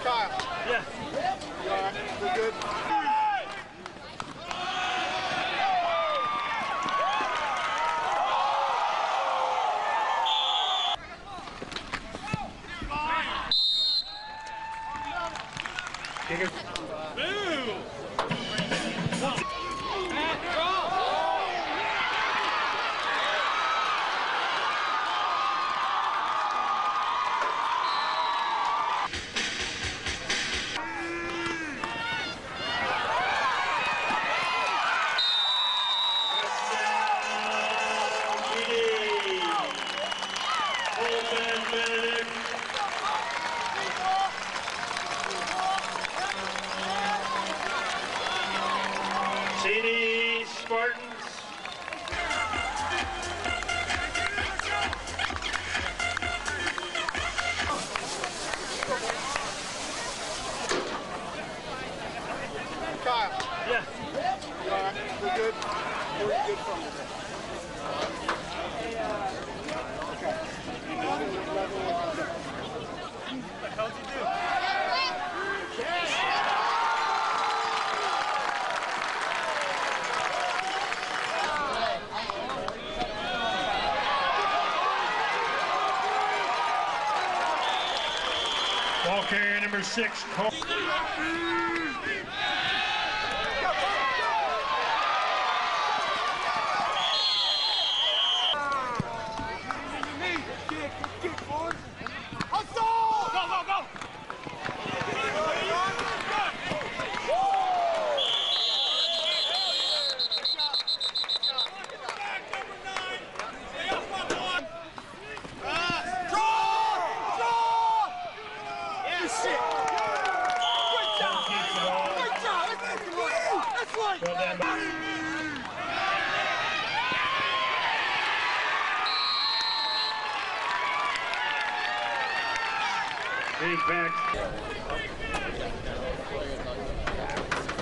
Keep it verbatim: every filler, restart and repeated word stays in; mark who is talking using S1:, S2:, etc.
S1: Kyle.
S2: Yeah.
S1: You all right? We're good.
S2: C D Spartans.
S1: Kyle.
S2: Yeah.
S1: You all right? We're good. We're good from today. Okay.
S2: What the hell did you do? Ball carrier number six, Cole. Big back.